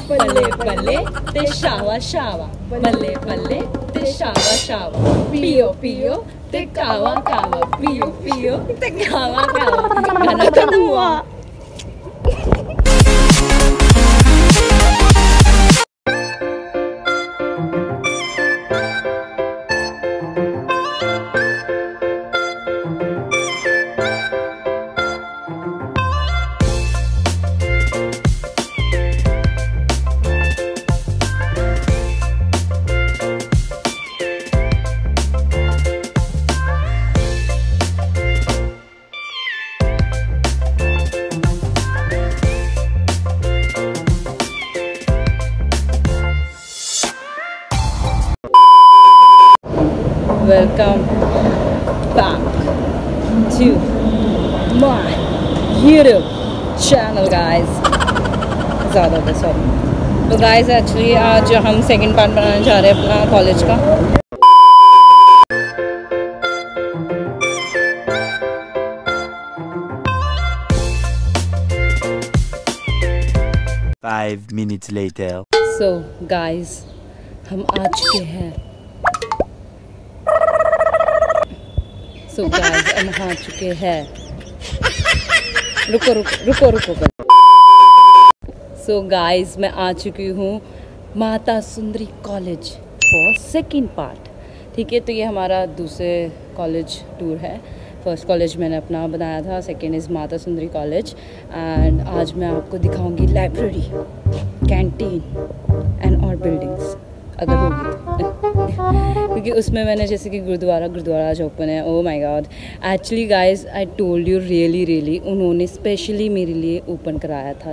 बल्ले बल्ले ते शावा शावा, बल्ले बल्ले ते शावा शावा, पियो पियो ते कावा कावा, पियो पियो ते कावा कावा। गाना खत्म हुआ। Welcome back to my YouTube channel guys। ज़्यादा होता सॉरी। तो guys एक्चुअली आज हम सेकंड पार्ट बनाने जा रहे हैं अपना कॉलेज का। Five minutes later। So guys हम आ चुके हैं। हम आ चुके हैं। रुको। So guys मैं आ चुकी हूँ Mata Sundari college for second part. ठीक है, तो ये हमारा दूसरे कॉलेज टूर है। फर्स्ट कॉलेज मैंने अपना बनाया था, second is Mata Sundari college. And आज मैं आपको दिखाऊंगी लाइब्रेरी, कैंटीन एंड और बिल्डिंग्स अगर होगी तो। क्योंकि उसमें मैंने जैसे कि गुरुद्वारा आज ओपन है। Oh my god, actually guys I told you really उन्होंने स्पेशली मेरे लिए ओपन कराया था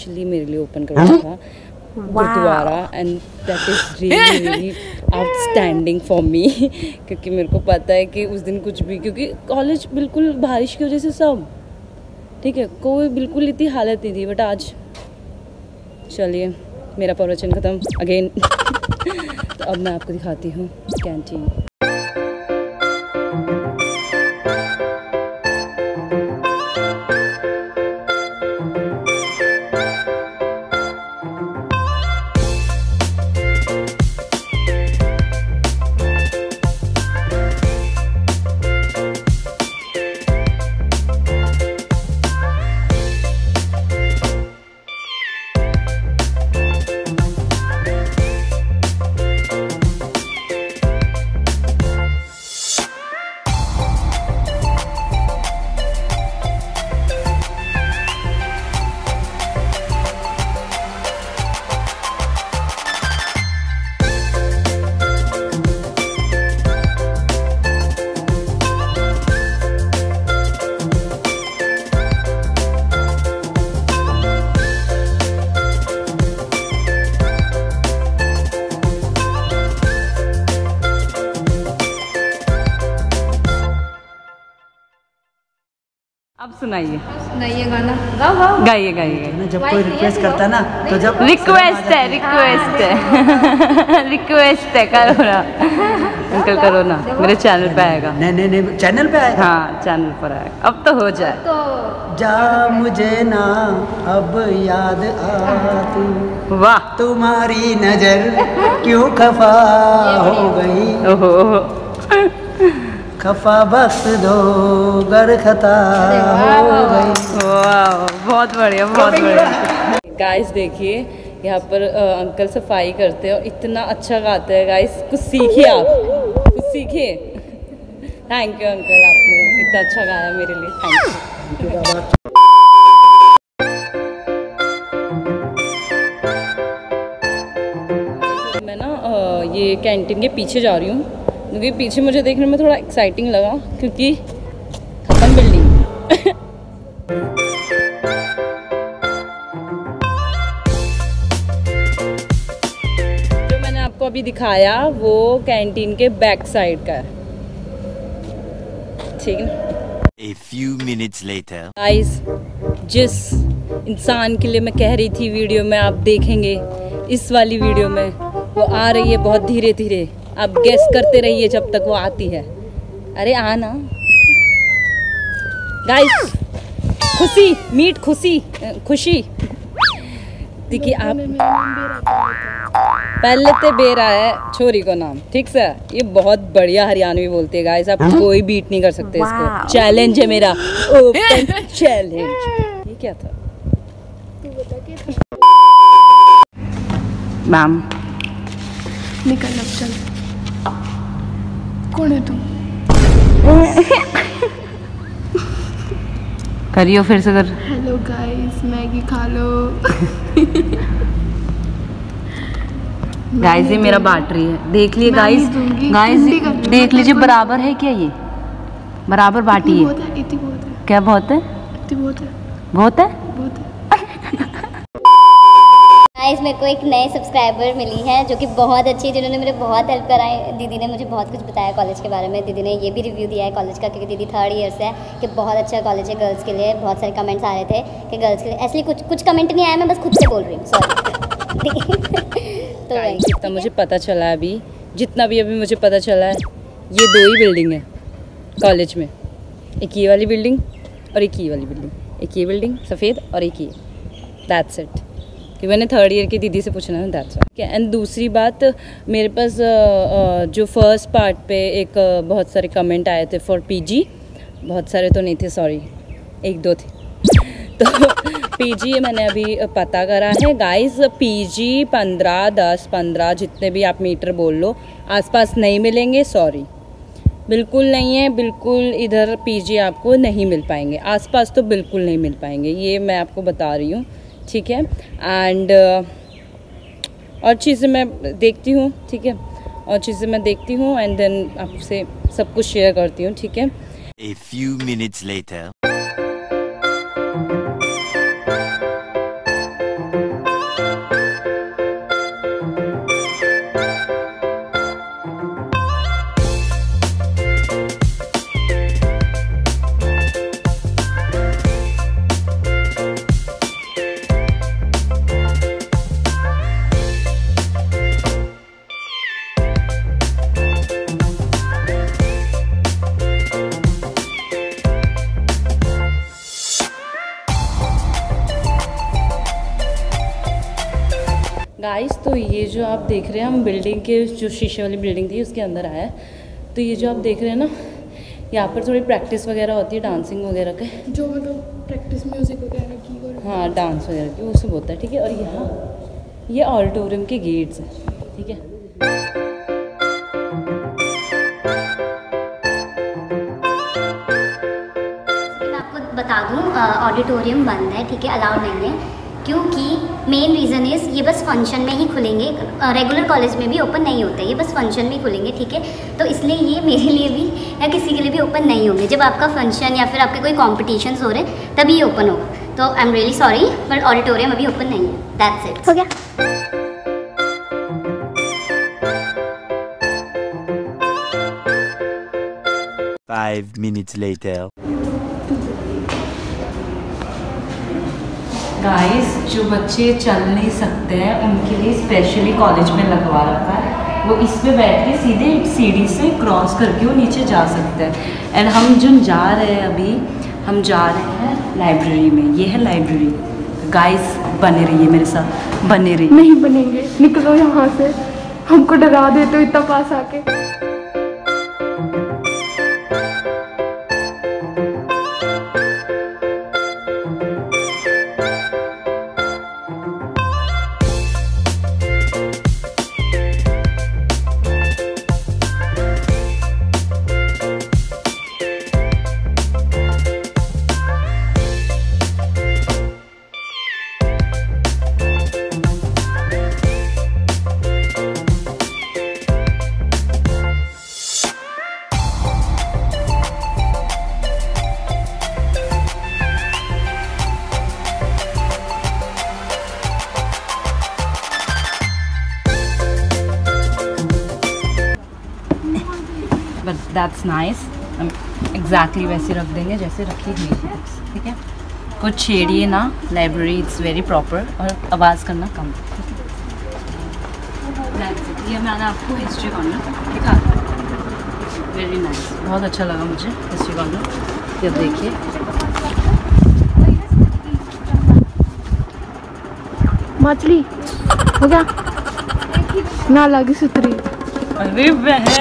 gurdwara. And that is really outstanding for me. क्योंकि मेरे को पता है कि उस दिन कुछ भी, क्योंकि कॉलेज बिल्कुल बारिश की वजह से सब ठीक है, कोई बिल्कुल इतनी हालत नहीं थी। बट आज चलिए मेरा प्रवचन ख़त्म अगेन। तो अब मैं आपको दिखाती हूँ कैंटीन। अब सुनाइए गाना, गाइए। जब कोई रिक्वेस्ट करता ना तो जब रिक्वेस्ट है करो ना अंकल, करो ना। मेरे चैनल पे आएगा। नहीं चैनल पे आएगा। हाँ चैनल पर आएगा। अब तो हो जाए। जा मुझे ना अब याद आती, वाह तुम्हारी नजर क्यों खफा हो गई। ओहो खफा बख्श दो गर खता हो गई। वाह बहुत बढ़िया गाइस देखिए यहाँ पर अंकल सफाई करते हैं और इतना अच्छा गाते हैं गाइस। कुछ सीखिए आप, कुछ सीखिए। थैंक यू अंकल, आपने इतना अच्छा गाया मेरे लिए। Thank you. मैं ना ये कैंटीन के पीछे जा रही हूँ क्योंकि पीछे मुझे देखने में थोड़ा एक्साइटिंग लगा क्योंकि खत्म बिल्डिंग। जो मैंने आपको अभी दिखाया वो कैंटीन के बैक साइड का है, ठीक है। A few minutes later. Guys जिस इंसान के लिए मैं कह रही थी वीडियो में आप देखेंगे, इस वाली वीडियो में वो आ रही है बहुत धीरे धीरे। आप गेस करते रहिए जब तक वो आती है। अरे आना गाइस, खुशी मीट खुशी सकती कि आप पहले ते बेरा है छोरी को नाम, ठीक से। ये बहुत बढ़िया हरियाणवी बोलती है गाइस, आप कोई बीट नहीं कर सकते इसको। चैलेंज है मेरा, ओपन चैलेंज। ये क्या था? मैम निकल अब चल। कौन है तुम? करियो फिर से कर। हेलो गाइस, मैगी खा लो। गाइस ये मेरा बैटरी है, देख लिए गाइस। गाइस देख लीजिए, बराबर है क्या? ये बराबर बाटी है। इतनी बहुत है। क्या बहुत है? इतनी बहुत है। बहुत है? बहुत है। गाइस मेरे को एक नए सब्सक्राइबर मिली है जो कि बहुत अच्छी है, जिन्होंने मेरे बहुत हेल्प कराई। दीदी ने मुझे बहुत कुछ बताया कॉलेज के बारे में। दीदी ने ये भी रिव्यू दिया है कॉलेज का, क्योंकि दीदी 3rd ईयर से है, कि बहुत अच्छा कॉलेज है गर्ल्स के लिए। बहुत सारे कमेंट्स आ रहे थे कि गर्ल्स के लिए, इसलिए कुछ कमेंट नहीं आया, मैं बस खुद से बोल रही हूँ, सॉरी। तो जितना मुझे पता चला अभी, जितना भी अभी मुझे पता चला है, ये 2 ही बिल्डिंग है कॉलेज में। एक ये वाली बिल्डिंग और एक ये वाली बिल्डिंग। एक ये बिल्डिंग सफ़ेद और एक ये, दैट्स इट। कि मैंने 3rd ईयर की दीदी से पूछना है, दैट्स इट। एंड दूसरी बात, मेरे पास जो फर्स्ट पार्ट पे एक बहुत सारे कमेंट आए थे फॉर पीजी। बहुत सारे तो नहीं थे, सॉरी, 1-2 थे। तो पीजी मैंने अभी पता करा है गाइस। पीजी 15, 10, 15 जितने भी आप मीटर बोल लो, आसपास नहीं मिलेंगे, सॉरी, बिल्कुल नहीं है। बिल्कुल इधर पीजी आपको नहीं मिल पाएंगे, आसपास तो बिल्कुल नहीं मिल पाएंगे, ये मैं आपको बता रही हूँ, ठीक है। एंड और चीज़ें मैं देखती हूँ, ठीक है, और चीज़ें मैं देखती हूँ एंड देन आपसे सब कुछ शेयर करती हूँ, ठीक है। A few minutes later. Guys तो ये जो आप देख रहे हैं, हम बिल्डिंग के जो शीशे वाली बिल्डिंग थी उसके अंदर आया है। तो ये जो आप देख रहे हैं ना, यहाँ पर थोड़ी प्रैक्टिस वगैरह होती है डांसिंग वगैरह के, जो मतलब प्रैक्टिस म्यूजिक वगैरह की और हाँ डांस वगैरह की, वो सब होता है, ठीक है। और यहाँ ये ऑडिटोरियम के गेट्स हैं, ठीक है। मैं आपको बता दूं, ऑडिटोरियम बंद है, ठीक है, अलाउड नहीं है, क्योंकि मेन रीज़न इज़ ये बस फंक्शन में ही खुलेंगे। रेगुलर कॉलेज में भी ओपन नहीं होता है, ये बस फंक्शन में ही खुलेंगे, ठीक है। तो इसलिए ये मेरे लिए भी या किसी के लिए भी ओपन नहीं होंगे। जब आपका फंक्शन या फिर आपके कोई कॉम्पिटिशन्स हो रहे हैं तभी ये ओपन होगा। तो I am really sorry, but auditorium अभी ओपन नहीं है, दैट्स इट। हो गया। 5 minutes later. गाइस जो बच्चे चल नहीं सकते हैं उनके लिए स्पेशली कॉलेज में लगवा रखा है। वो इस पे बैठ के सीधे सीढ़ी से क्रॉस करके वो नीचे जा सकते हैं। एंड हम जो जा रहे हैं अभी, हम जा रहे हैं लाइब्रेरी में। ये है लाइब्रेरी। गाइस बने रहिए मेरे साथ, बने रहिए। नहीं बनेंगे, निकलो यहाँ से, हमको डरा देते हो इतना पास आके। But that's nice. हम एग्जैक्टली वैसे रख देंगे जैसे रखी हुई है, ठीक है। कुछ छेड़िए ना, लाइब्रेरी इट्स वेरी प्रॉपर, और आवाज़ करना कम। ये मैंने आपको हिस्ट्री कॉर्नर दिखा, वेरी नाइस, बहुत अच्छा लगा मुझे हिस्ट्री कॉर्नर। ये देखिए मछली हो गया ना लगी सुतरी। अरे बहन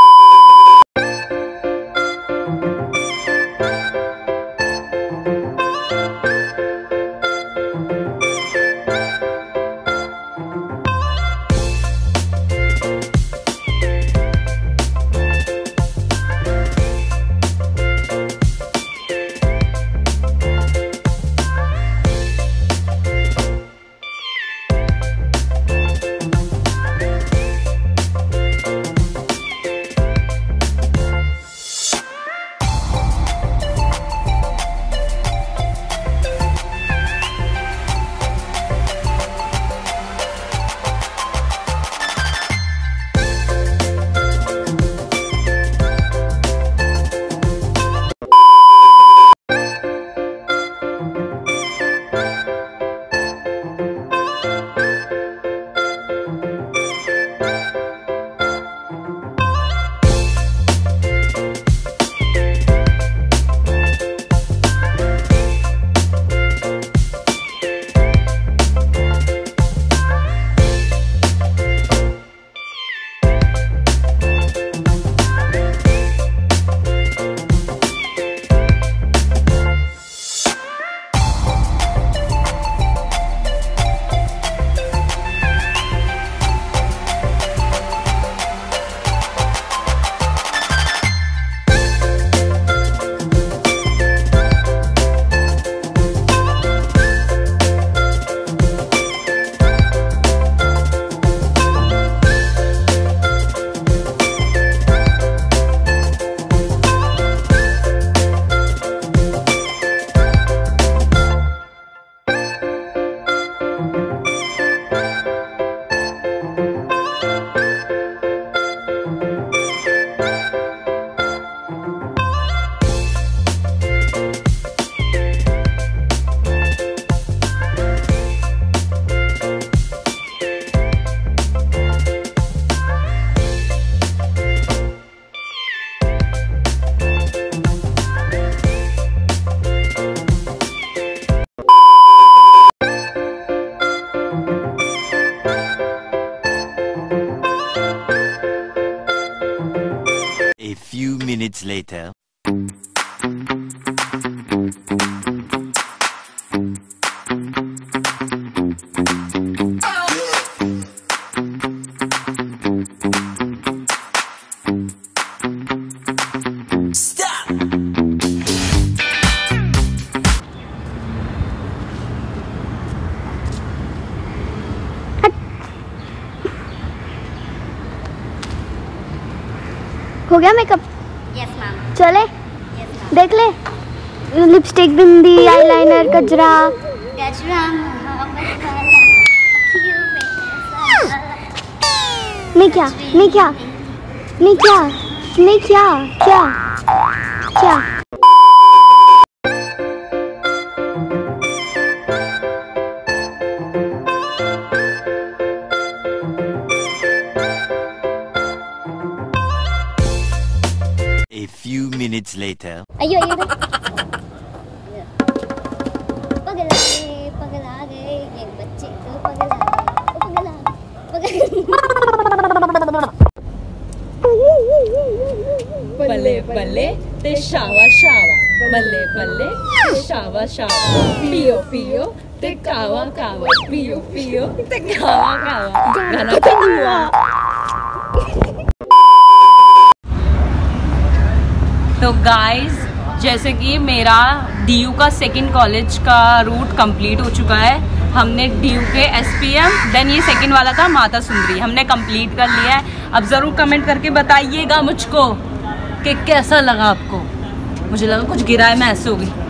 A few minutes later. हो गया मेकअप? Yes ma'am. चले यस मैम। देख ले, लिपस्टिक, बिंदी, आईलाइनर, गजरा। गजरा नहीं क्या नहीं क्या नहीं क्या नहीं क्या क्या क्या A few minutes later. अयो ये पगला गए ये बच्चे तो पगला बल्ले बल्ले ते शावा शावा, बल्ले बल्ले ते शावा शावा, पियो पियो ते कावा कावा, पियो पियो ते कावा कावा, गाना खत्म हुआ। तो गाइस, जैसे कि मेरा डीयू का सेकंड कॉलेज का रूट कंप्लीट हो चुका है। हमने डीयू के एसपीएम, देन ये सेकंड वाला था माता सुंदरी, हमने कंप्लीट कर लिया है। अब ज़रूर कमेंट करके बताइएगा मुझको कि कैसा लगा आपको। मुझे लगा कुछ गिरा है, मैं ऐसे हो गई।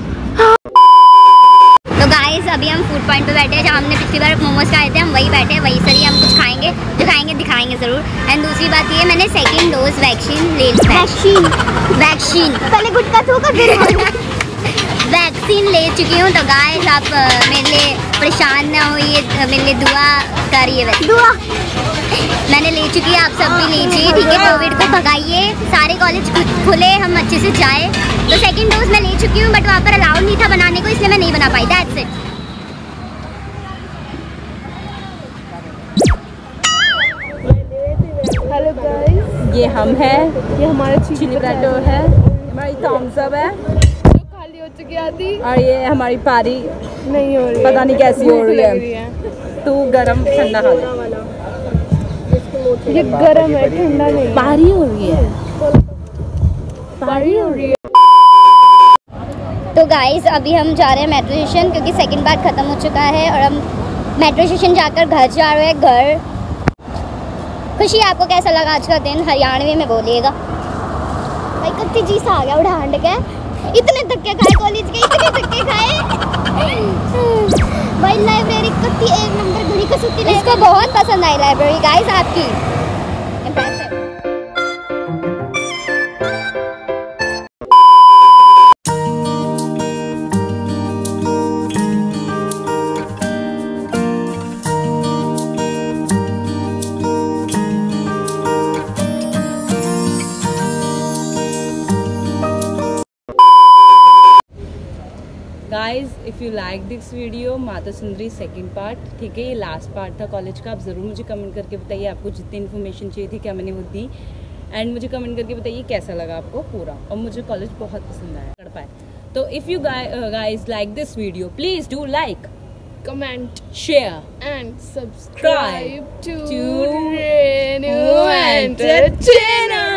तो गाइस, अभी हम फूड पॉइंट पे बैठे हैं जहाँ हमने पिछली बार मोमोज खाए थे। हम वही बैठे हैं, वही सही हम कुछ खाएंगे, जो खाएंगे दिखाएंगे ज़रूर। एंड दूसरी बात ये, मैंने सेकंड डोज वैक्सीन ले ली। वैक्सीन पहले गुटका थूका वैक्सीन ले चुकी हूँ। तो गाइस, आप मेरे लिए परेशान ना होइए, मेरे लिए दुआ करिए। वैसे दुआ मैंने ले चुकी है, आप सब भी लीजिए, ठीक है। कोविड को भगाइए, सारे कॉलेज खुले, हम अच्छे से जाए। तो सेकंड डोज मैं ले चुकी हूँ, बट वहाँ पर अलाउड नहीं था बनाने को, इसलिए मैं नहीं बना पाई। That's it. ये हम हैं, ये हमारा चिली पोटैटो है, हमारी थम्स अप है जो खाली हो चुकी आधी और ये हमारी पारी नहीं हो रही, पता नहीं कैसी हो रही लग है। तू गरम ठंडा खा ले। ये गरम है, ठंडा नहीं। पारी हो रही है, पारी हो रही है। तो गाइस अभी हम जा रहे हैं मेट्रो स्टेशन क्योंकि सेकंड पार्ट ख़त्म हो चुका है और हम मेट्रो स्टेशन जाकर घर जा रहे हैं। घर खुशी, आपको कैसा लगा आज का दिन? हरियाणवी में बोलिएगा। भाई कच्ची चीज़ आ गया उड़ा हंड के, इतने धक्के खाए कॉलेज के, इतने धक्के खाए। भाई लाइब्रेरी कच्ची एक नंबर घड़ी का सुत्ती, इसको बहुत पसंद आई लाइब्रेरी गाइस आपकी। Impressive. Guys if you like this video Mata Sundari second part, ठीक है, ये लास्ट पार्ट था कॉलेज का। आप ज़रूर मुझे कमेंट करके बताइए आपको जितनी इन्फॉर्मेशन चाहिए थी क्या मैंने वो दी, एंड मुझे कमेंट करके बताइए कैसा लगा आपको पूरा। और मुझे कॉलेज बहुत पसंद आया, कर पाए। तो if you guys like this video please do like, comment share and subscribe to to Renu Entertainer।